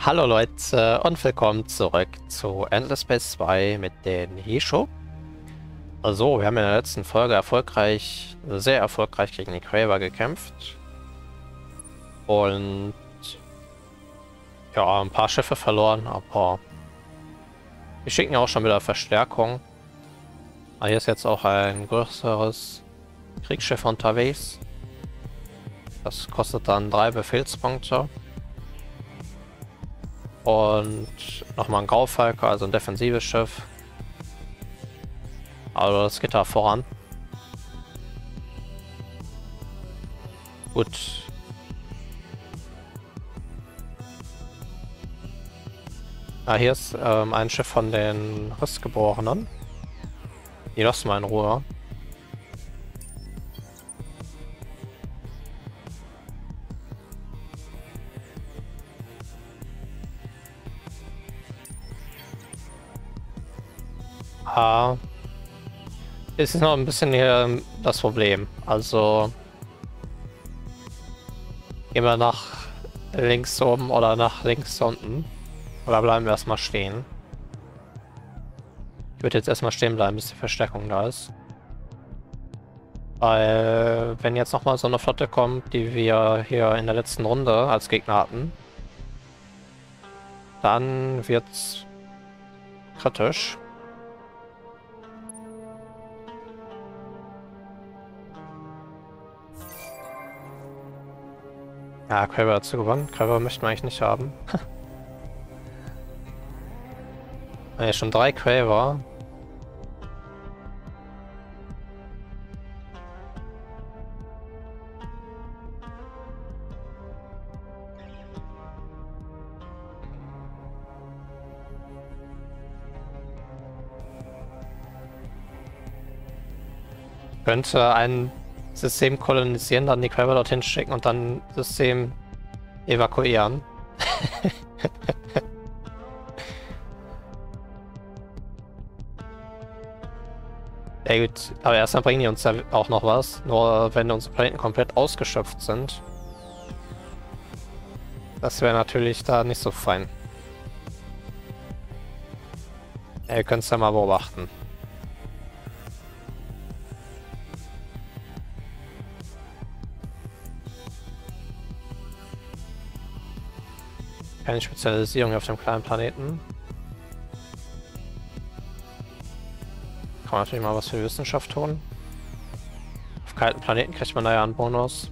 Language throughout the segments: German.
Hallo Leute und willkommen zurück zu Endless Space 2 mit den Hisho. Also, wir haben in der letzten Folge sehr erfolgreich gegen die Craver gekämpft. Und ja, ein paar Schiffe verloren, aber wir schicken ja auch schon wieder Verstärkung. Hier ist jetzt auch ein größeres Kriegsschiff unterwegs. Das kostet dann 3 Befehlspunkte. Und nochmal ein Graufalke, also ein defensives Schiff. Also das geht da voran. Gut. Hier ist ein Schiff von den Rissgeborenen. Die lassen wir in Ruhe. Es ist noch ein bisschen hier das Problem. Also gehen wir nach links oben oder nach links unten. Oder bleiben wir erstmal stehen. Ich würde jetzt erstmal stehen bleiben, bis die Verstärkung da ist. Weil wenn jetzt nochmal so eine Flotte kommt, die wir hier in der letzten Runde als Gegner hatten, dann wird's kritisch. Ja, Craver hat gewonnen. Craver möchten wir eigentlich nicht haben. Ja, schon 3 Craver. Könnte ein System kolonisieren, dann die Craver dorthin schicken und dann System evakuieren. Ja gut, aber erstmal bringen die uns ja auch noch was. Nur wenn unsere Planeten komplett ausgeschöpft sind. Das wäre natürlich da nicht so fein. Ja, ihr könnt es ja mal beobachten. Keine Spezialisierung auf dem kleinen Planeten. Kann man natürlich mal was für Wissenschaft tun. Auf kalten Planeten kriegt man da ja einen Bonus.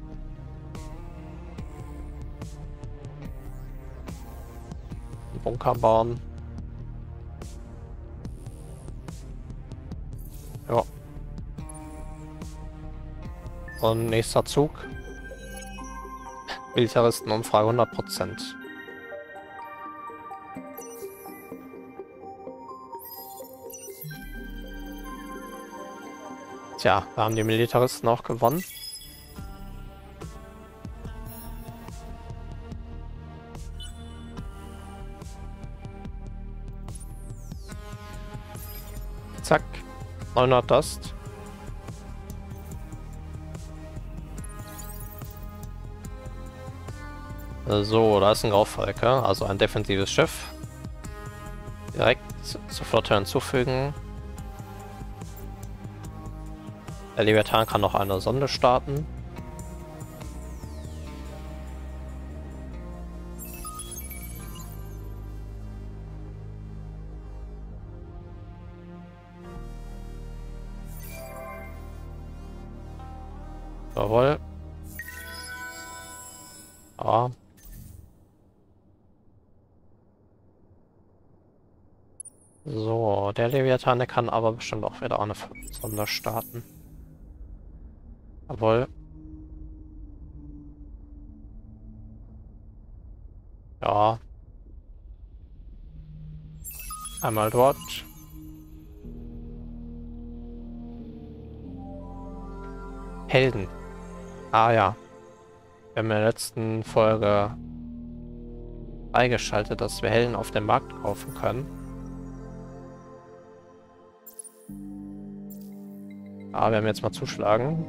Einen Bunker bauen. Ja. Und nächster Zug. Militaristenumfrage 100%. Tja, da haben die Militaristen auch gewonnen. Zack. 900 Dust. So, da ist ein Graufalke, also ein defensives Schiff. Direkt zur Flotte hinzufügen. Der Leviathan kann noch eine Sonde starten. Jawohl. Ja. So, der Leviathan, der kann aber bestimmt auch wieder eine Sonde starten. Jawohl. Ja. Einmal dort. Helden. Ah ja. Wir haben in der letzten Folge freigeschaltet, dass wir Helden auf dem Markt kaufen können. Aber wir werden jetzt mal zuschlagen.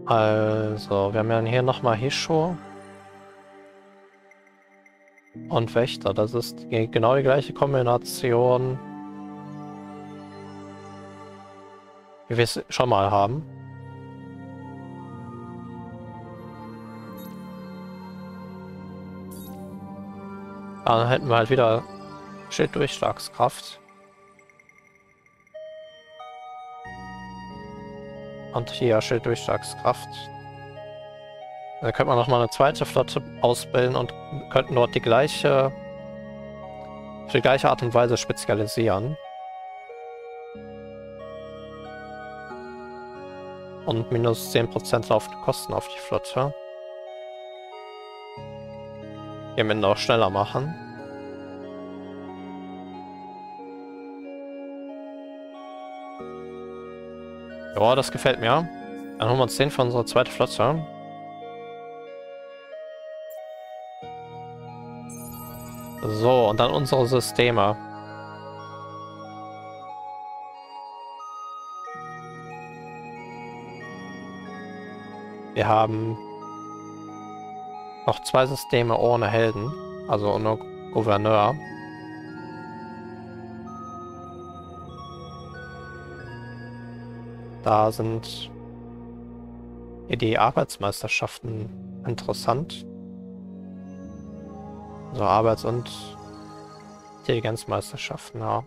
Also, wir haben ja hier nochmal Hisho und Wächter. Das ist genau die gleiche Kombination, wie wir es schon mal haben. Dann hätten wir halt wieder Schilddurchschlagskraft. Und hier Schilddurchschlagskraft. Dann könnte man nochmal eine zweite Flotte ausbilden und könnten dort die gleiche, auf die gleiche Art und Weise spezialisieren. Und minus 10% laufende Kosten auf die Flotte. Die am Ende auch schneller machen. Ja, das gefällt mir. Dann holen wir uns den für unsere zweite Flotte. So, und dann unsere Systeme. Wir haben noch 2 Systeme ohne Helden, also ohne Gouverneur. Da sind hier die Arbeitsmeisterschaften interessant. Also Arbeits- und Intelligenzmeisterschaften, ja.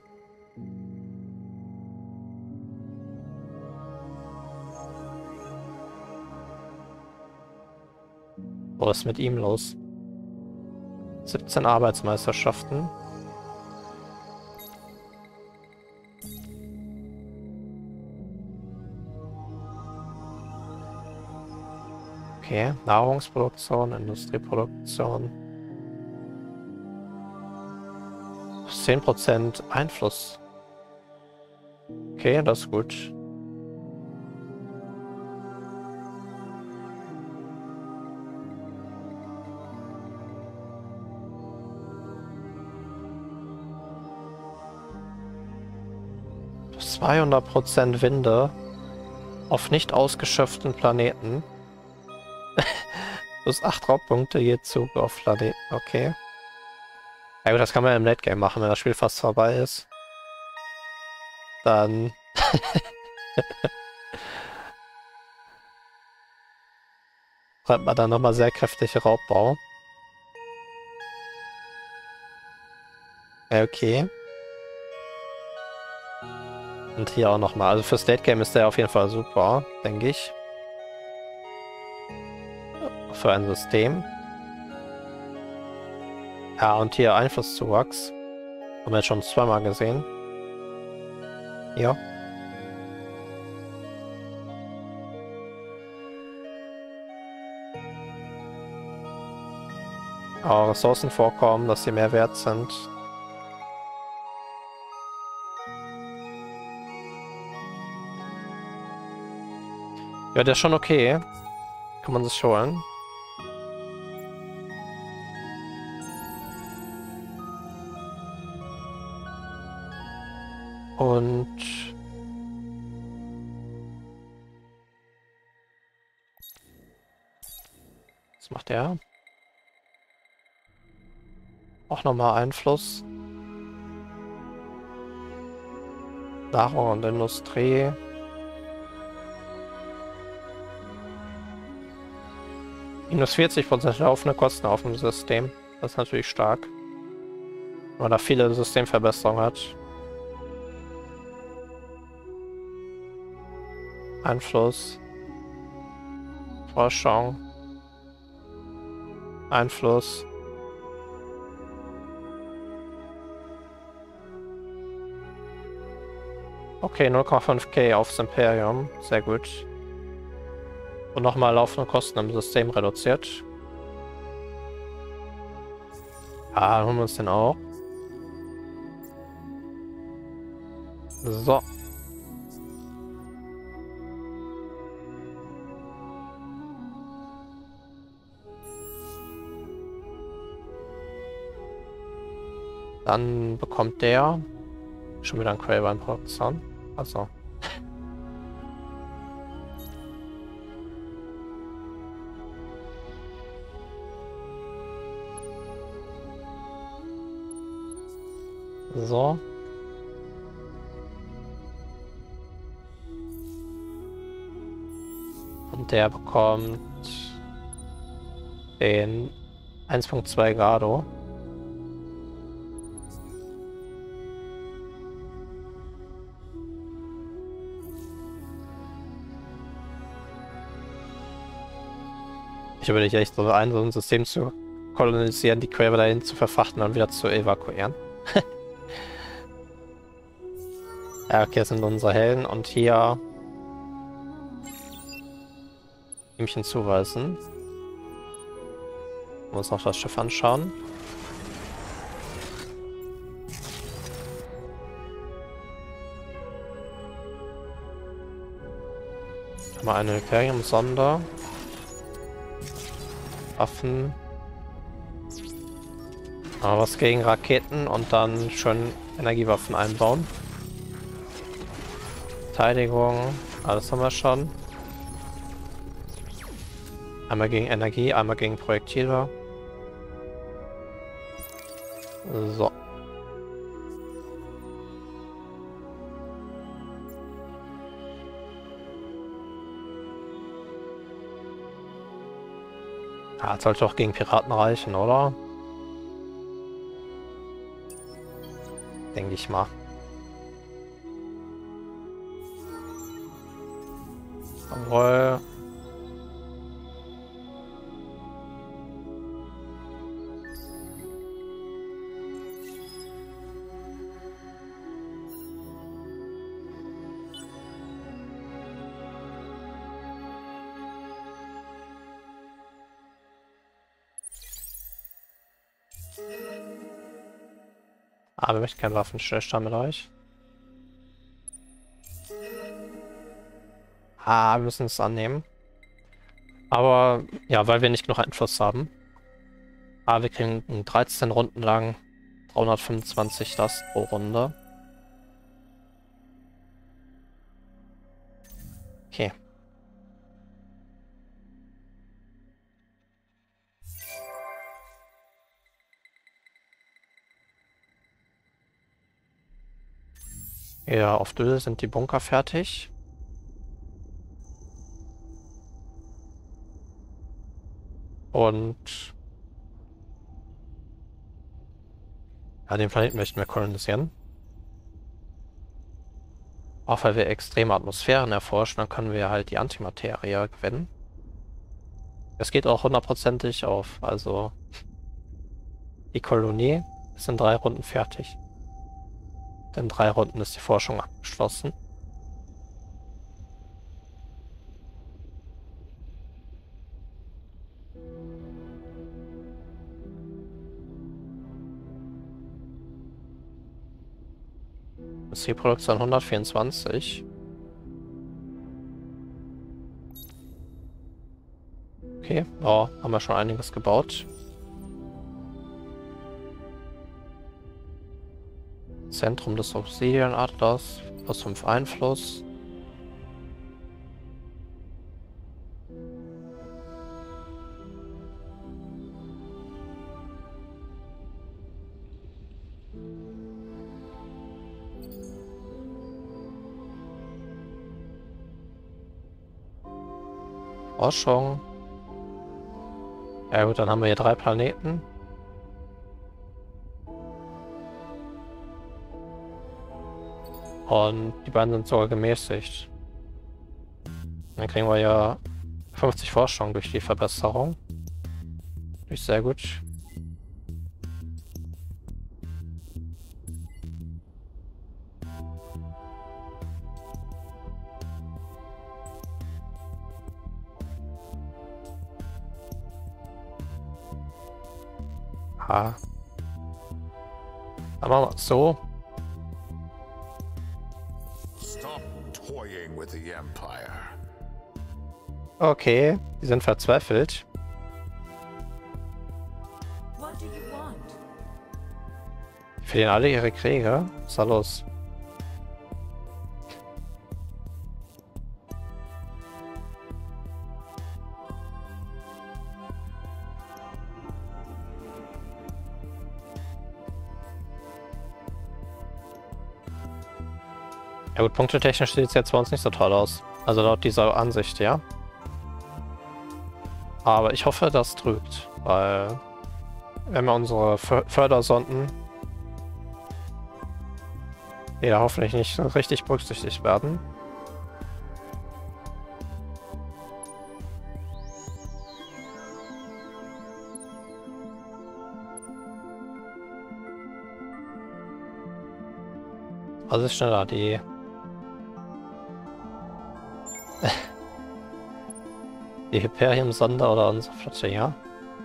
Was ist mit ihm los? 17 Arbeitsmeisterschaften. Okay, Nahrungsproduktion, Industrieproduktion. 10% Einfluss. Okay, das ist gut. Plus 200% Winde auf nicht ausgeschöpften Planeten. Plus 8 Raubpunkte je Zug auf Planeten. Okay. Ja gut, das kann man im Late Game machen, wenn das Spiel fast vorbei ist. Dann... treibt man dann nochmal sehr kräftig Raubbau. Ja, okay. Und hier auch nochmal. Also fürs Late Game ist der auf jeden Fall super, denke ich. Für ein System. Ja, und hier Einflusszuwachs. Haben wir jetzt schon zweimal gesehen. Ja. Aber Ressourcen vorkommen, dass sie mehr wert sind. Ja, der ist schon okay. Kann man sich holen. Und... was macht der? Auch nochmal Einfluss. Nahrung und Industrie. Minus 40% laufende Kosten auf dem System. Das ist natürlich stark. Wenn man da viele Systemverbesserungen hat. Einfluss. Forschung. Einfluss. Okay, 0,5k aufs Imperium. Sehr gut. Und nochmal laufende Kosten im System reduziert. Ah, dann holen wir uns den auch. So. Dann bekommt der schon wieder ein Quellwein-Produktion. Also. So. Und der bekommt den 1.2 Grado. Ich überlege echt, so ein System zu kolonisieren, die Quäver dahin zu verfrachten und wieder zu evakuieren. Ja, okay, das sind unsere Helden und hier Teamchen zuweisen. Muss noch das Schiff anschauen. Mal eine Hyperium-Sonde. Waffen. Aber was gegen Raketen und dann schön Energiewaffen einbauen. Verteidigung, alles haben wir schon. Einmal gegen Energie, einmal gegen Projektile. So. Ja, das sollte auch gegen Piraten reichen, oder? Denke ich mal. Jawohl. Aber wir möchten keinen Waffenstillstand mit euch. Wir müssen es annehmen. Aber ja, weil wir nicht genug Einfluss haben. Wir kriegen 13 Runden lang 325 Last pro Runde. Okay. Ja, auf Düll sind die Bunker fertig. Und ja, den Planeten möchten wir kolonisieren. Auch weil wir extreme Atmosphären erforschen, dann können wir halt die Antimaterie gewinnen. Es geht auch hundertprozentig auf, also die Kolonie ist in 3 Runden fertig. In 3 Runden ist die Forschung abgeschlossen. Zielproduktion 124. Okay, ja, haben wir schon einiges gebaut. Zentrum des Obsidian-Atlas, plus 5 Einfluss. Forschung. Ja gut, dann haben wir hier 3 Planeten. Und die beiden sind sogar gemäßigt. Dann kriegen wir ja 50 Forschung durch die Verbesserung. Ist sehr gut. Dann machen wir es so. Okay, die sind verzweifelt. Die verlieren alle ihre Kriege. Was ist da los? Ja gut, punktetechnisch sieht es jetzt bei uns nicht so toll aus. Also laut dieser Ansicht, ja. Aber ich hoffe, das trügt, weil wenn wir unsere Fördersonden, die da hoffentlich nicht richtig berücksichtigt werden. Was ist schneller, die... die Hyperium-Sonde oder unsere Flotte, ja?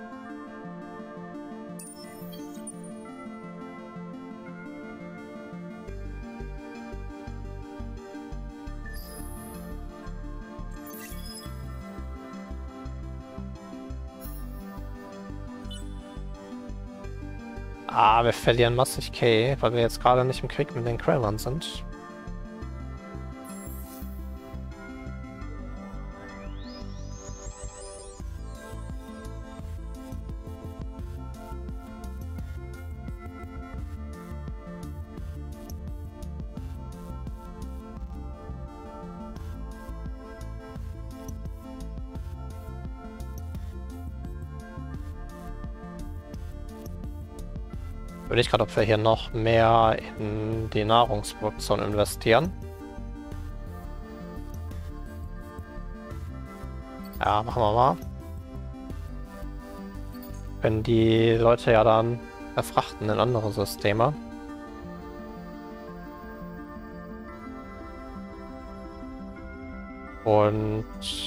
Ah, wir verlieren massig K, weil wir jetzt gerade nicht im Krieg mit den Krellern sind. Würde ich gerade, ob wir hier noch mehr in die Nahrungsproduktion investieren. Ja, machen wir mal. Können die Leute ja dann verfrachten in andere Systeme. Und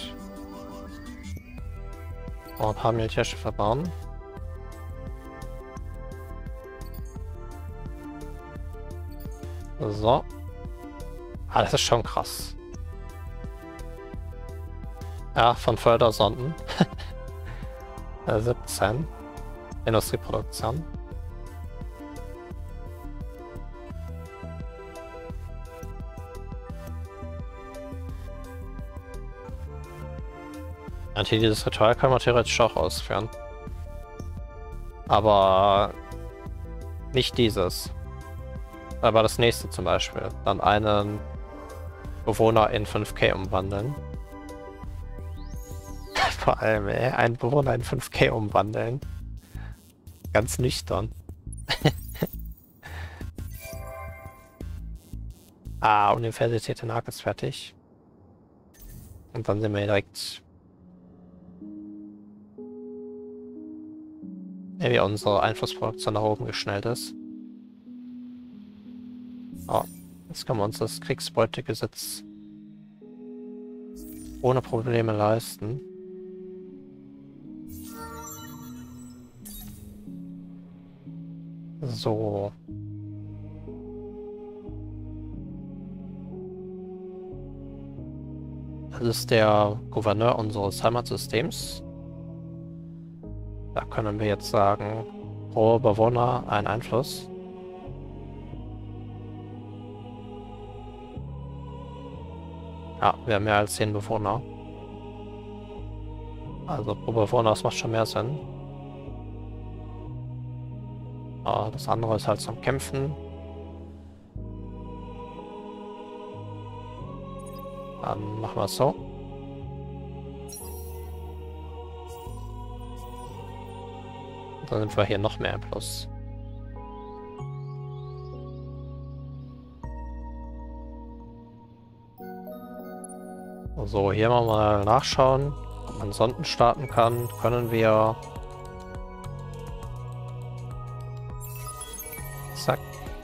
ein paar Militärschiffe bauen. So. Ah, das ist schon krass. Ja, von Fördersonden. 17. Industrieproduktion. Und hier dieses Ritual kann man theoretisch auch ausführen. Aber nicht dieses. Aber das nächste zum Beispiel. Dann einen Bewohner in 5K umwandeln. Vor allem, einen Bewohner in 5K umwandeln. Ganz nüchtern. Ah, Universität in Haag ist fertig. Und dann sind wir direkt... wie unsere Einflussproduktion nach oben geschnellt ist. Oh, jetzt können wir uns das Kriegsbeutegesetz ohne Probleme leisten. So. Das ist der Gouverneur unseres Heimatsystems. Da können wir jetzt sagen, pro Bewohner ein Einfluss. Ja, wir haben mehr als 10 Bewohner. Also pro Bewohner, das macht schon mehr Sinn. Aber das andere ist halt zum Kämpfen. Dann machen wir es so. Dann sind wir hier noch mehr im Plus. So, hier mal nachschauen, ob man Sonden starten kann. Können wir... Zack.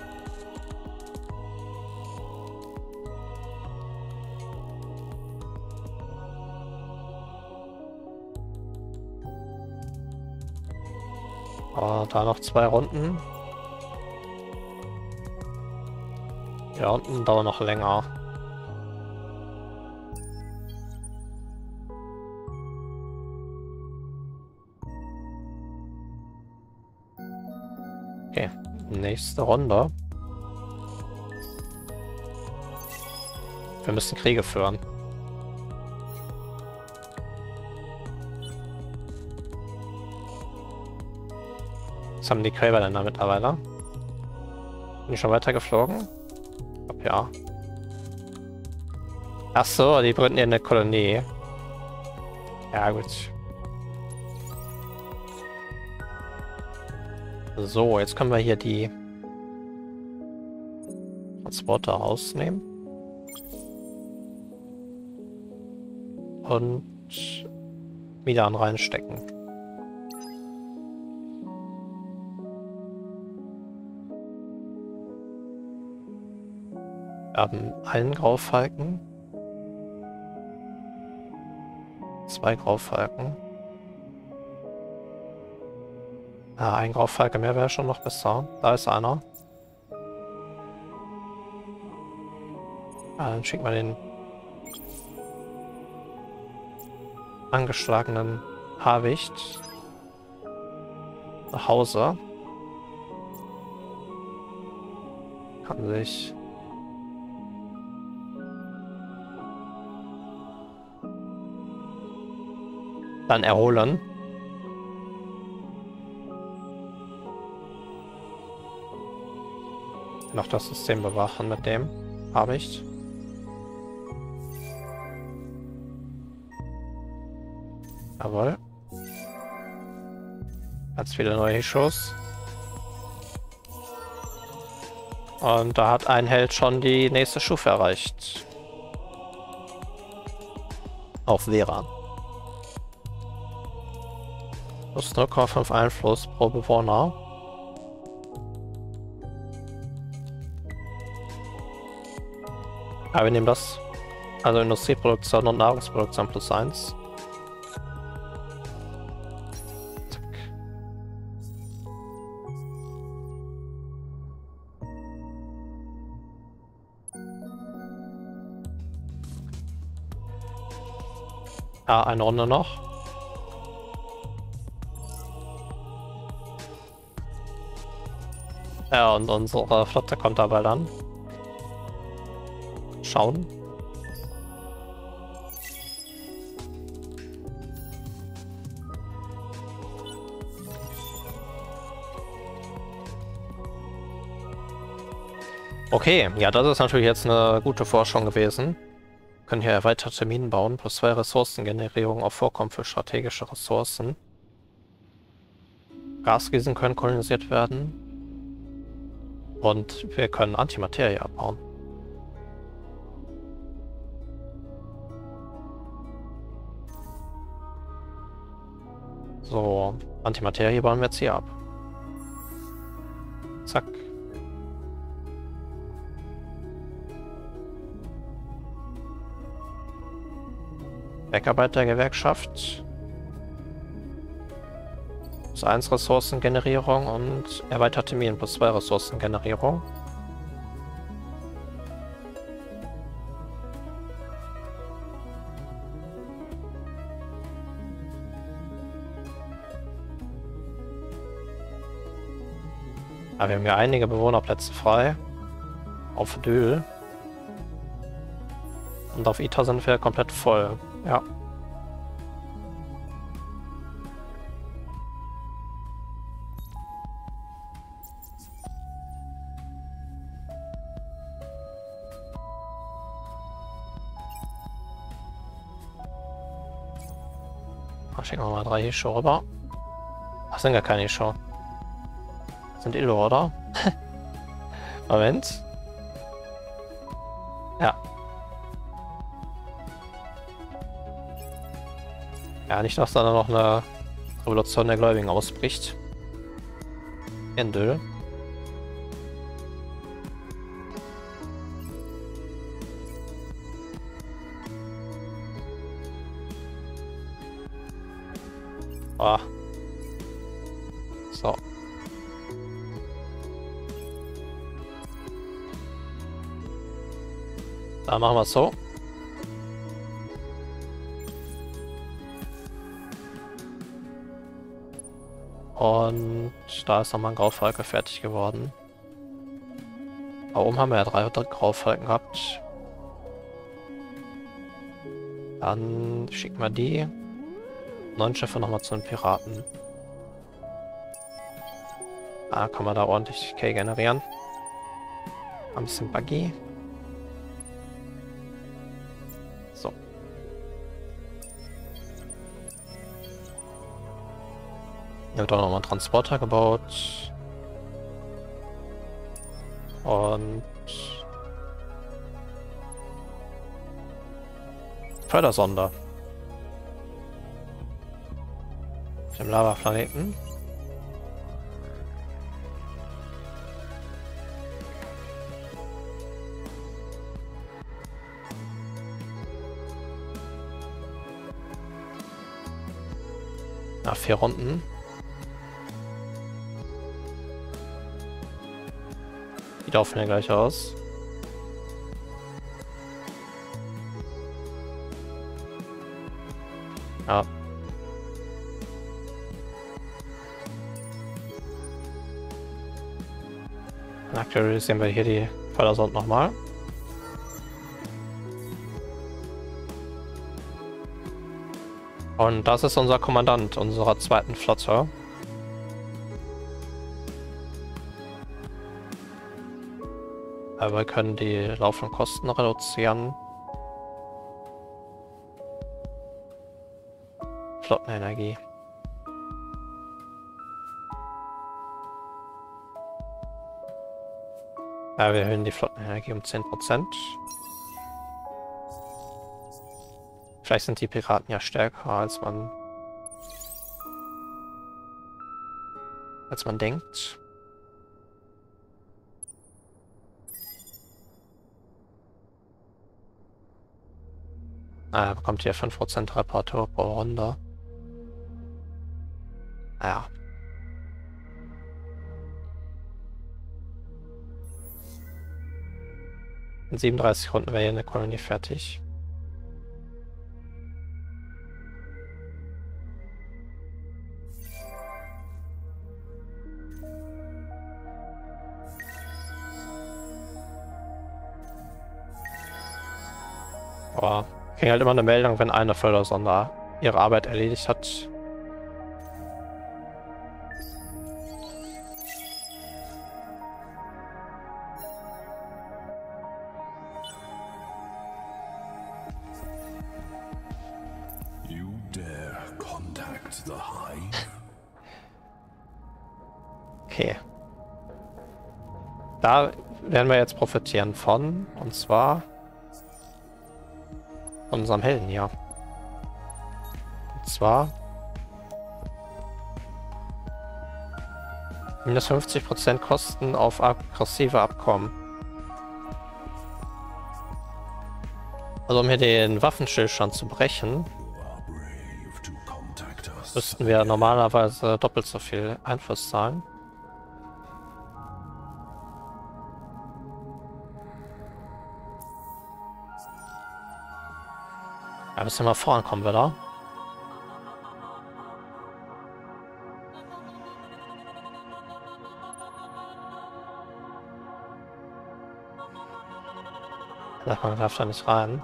Da noch 2 Runden. Die Runden dauern noch länger. Okay, nächste Runde. Wir müssen Kriege führen. Was haben die Gräberländer mittlerweile? Sind die schon weiter geflogen? Ich glaub, ja. Ach so, die gründen hier eine Kolonie. Ja, gut. So, jetzt können wir hier die Transporter rausnehmen. Und wieder an reinstecken. Wir haben einen Graufalken. 2 Graufalken. Ja, ein Graufalken mehr wäre schon noch besser. Da ist einer. Ja, dann schicken wir den angeschlagenen Habicht nach Hause. Kann sich dann erholen. Noch das System bewachen mit dem Habicht. Jawohl. Ganz viele neue Shows. Und da hat ein Held schon die nächste Stufe erreicht. Auf Vera. Plus 0,5 Einfluss pro Bewohner. Aber wir nehmen das. Also Industrieproduktion und Nahrungsproduktion plus 1. Ja, eine Runde noch. Ja, und unsere Flotte kommt dabei dann. Schauen. Okay, ja, das ist natürlich jetzt eine gute Forschung gewesen. Wir können hier erweiterte Minen bauen, plus 2 Ressourcengenerierung auf Vorkommen für strategische Ressourcen. Gasriesen können kolonisiert werden. Und wir können Antimaterie abbauen. So, Antimaterie bauen wir jetzt hier ab. Zack. Bergarbeitergewerkschaft. Plus 1 Ressourcengenerierung und erweiterte Minen plus 2 Ressourcengenerierung. Aber wir haben ja einige Bewohnerplätze frei. Auf Döhl. Und auf Ita sind wir komplett voll. Ja. Schicken wir mal 3 Hisho rüber. Ach, sind gar keine Hisho. Sind Illo, oder? Moment. Ja. Ja, nicht, dass da noch eine Revolution der Gläubigen ausbricht. In Döhl. Ah. So. Da machen wir es so. Und da ist nochmal ein Graufalke fertig geworden. Da oben haben wir ja 300 Graufalken gehabt. Dann schicken wir die 9 Schiffe nochmal zu den Piraten. Da kann man da ordentlich K generieren. Ein bisschen Buggy. Hier wird auch nochmal ein Transporter gebaut. Und Fördersonde. Auf dem Lavaplaneten. Nach 4 Runden. Die laufen ja gleich aus. Ja. Und aktuell sehen wir hier die Fördersonde nochmal. Und das ist unser Kommandant unserer zweiten Flotte. Aber wir können die laufenden Kosten reduzieren. Flottenenergie. Ja, wir erhöhen die Flottenenergie um 10%. Vielleicht sind die Piraten ja stärker, als man denkt. Er bekommt hier 5% Reparatur pro Runde. Naja. In 37 Runden wäre hier eine Kolonie fertig. Aber ich kriege halt immer eine Meldung, wenn eine Fördersonde ihre Arbeit erledigt hat. You dare contact the Hive? Okay. Da werden wir jetzt profitieren von, und zwar von unserem Helden hier. Und zwar minus 50% Kosten auf aggressive Abkommen. Also um hier den Waffenstillstand zu brechen, müssten wir normalerweise doppelt so viel Einfluss zahlen. Ja, müssen wir mal vorankommen, wieder. Man darf da nicht rein.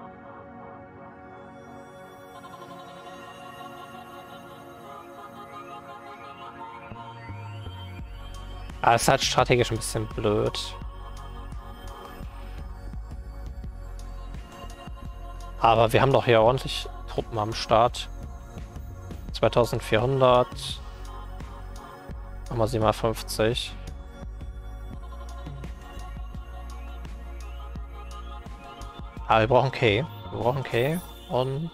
Aber es ist halt strategisch ein bisschen blöd. Aber wir haben doch hier ordentlich Truppen am Start. 2400. Machen wir sie mal 50. Aber wir brauchen K. Wir brauchen K. Und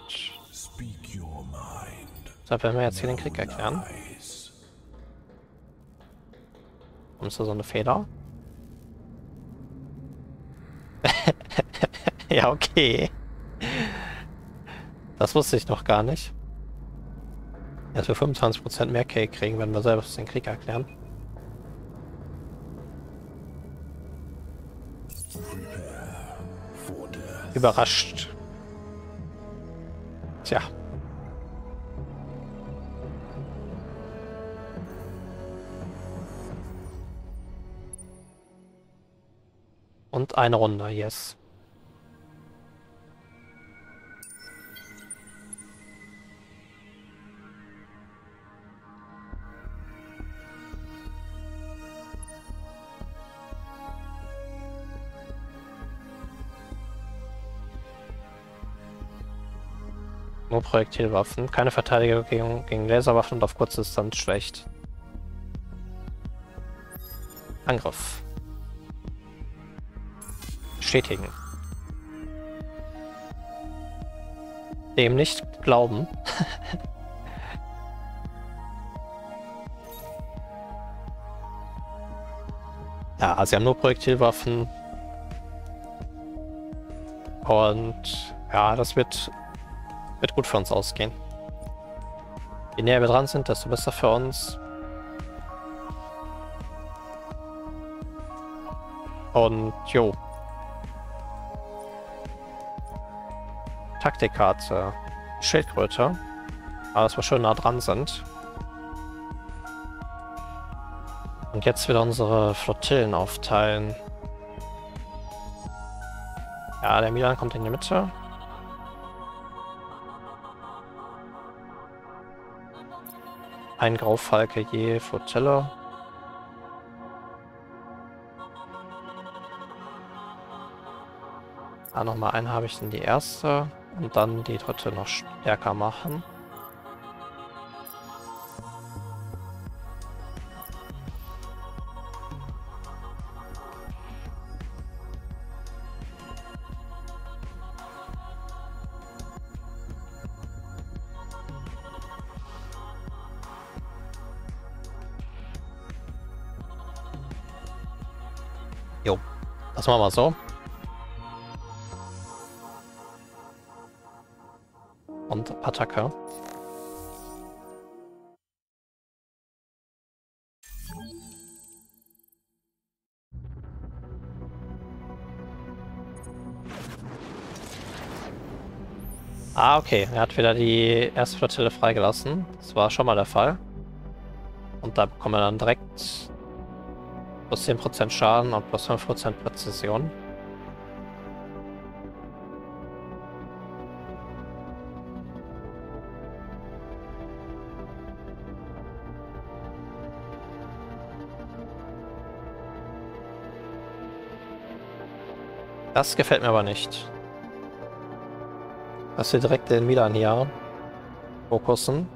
deshalb werden wir jetzt hier den Krieg erklären. Kommst du so eine Feder? Ja, okay. Das wusste ich noch gar nicht. Dass wir 25% mehr Cake kriegen, wenn wir selbst den Krieg erklären. Überrascht. Tja. Und eine Runde, yes. Nur Projektilwaffen. Keine Verteidigung gegen Laserwaffen und auf kurze Distanz schlecht. Angriff. Bestätigen. Dem nicht glauben. Ja, sie haben nur Projektilwaffen. Und ja, das wird gut für uns ausgehen. Je näher wir dran sind, desto besser für uns. Und jo. Taktikkarte. Schildkröte. Aber dass wir schön nah dran sind. Und jetzt wieder unsere Flottillen aufteilen. Ja, der Milan kommt in die Mitte. Ein Graufalke je Flottille. Da nochmal einen habe ich in die erste. Und dann die dritte noch stärker machen. Jo, das machen wir so. Und Attacke. Ah, okay. Er hat wieder die erste Flottille freigelassen. Das war schon mal der Fall. Und da bekommen wir dann direkt plus 10% Schaden und plus 5% Präzision. Das gefällt mir aber nicht. Dass wir direkt den Milan hier fokussen.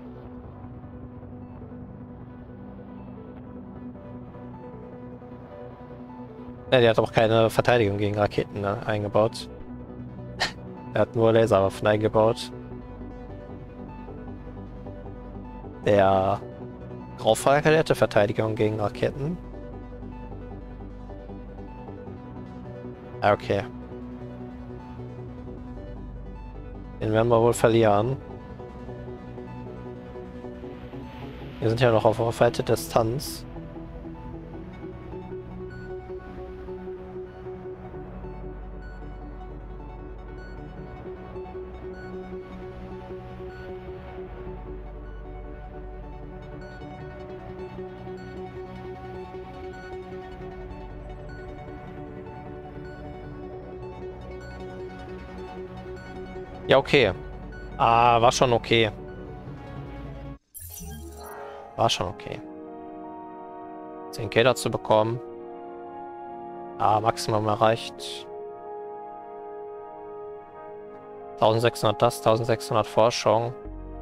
Ja, der hat auch keine Verteidigung gegen Raketen eingebaut. Er hat nur Laserwaffen eingebaut. Der Graufalke hätte Verteidigung gegen Raketen. Okay. Den werden wir wohl verlieren. Wir sind ja noch auf weite Distanz. Ja, okay. Ah, war schon okay. War schon okay. 10k dazu bekommen. Ah, Maximum erreicht. 1600 das, 1600 Forschung.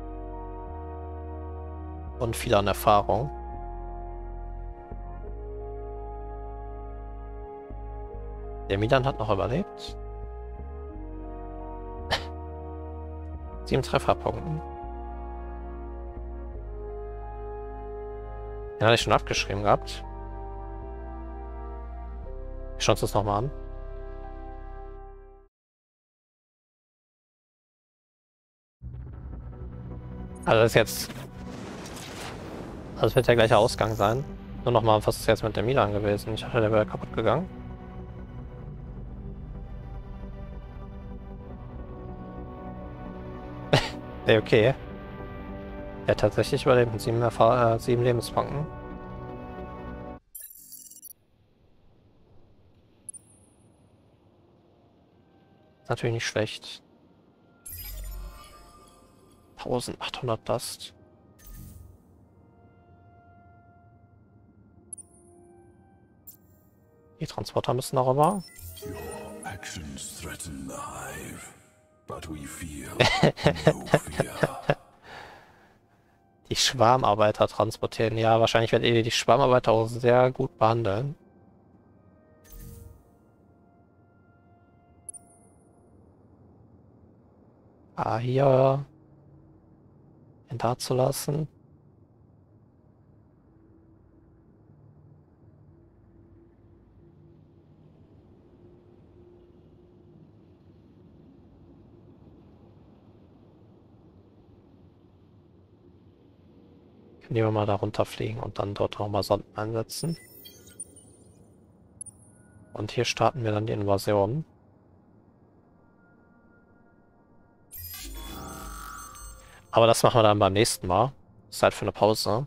Und viel an Erfahrung. Der Milan hat noch überlebt. 7 Trefferpunkten. Den hatte ich schon abgeschrieben gehabt. Wir schauen uns das nochmal an. Also das ist jetzt... Also das wird der gleiche Ausgang sein. Nur nochmal, was ist jetzt mit dem Milan gewesen? Ich dachte, der wäre kaputt gegangen. Okay. Er hat tatsächlich überlebt mit 7 Lebenspunkten. Ist natürlich nicht schlecht. 1800 Dust. Die Transporter müssen darüber. Your actions threaten the hive. but we feel no fear. Die Schwarmarbeiter transportieren. Ja, wahrscheinlich werdet ihr die Schwarmarbeiter auch sehr gut behandeln. Hier ihn da zu lassen. Können wir mal da runterfliegen und dann dort nochmal Sonden einsetzen. Und hier starten wir dann die Invasion. Aber das machen wir dann beim nächsten Mal. Zeit für eine Pause.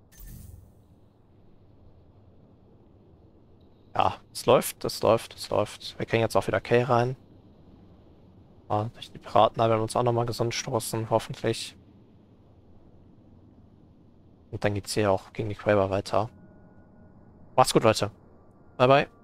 Ja, es läuft, es läuft, es läuft. Wir kriegen jetzt auch wieder Kay rein. Durch die Piraten werden wir uns auch nochmal gesund stoßen, hoffentlich. Und dann geht's hier auch gegen die Quaver weiter. Macht's gut, Leute. Bye, bye.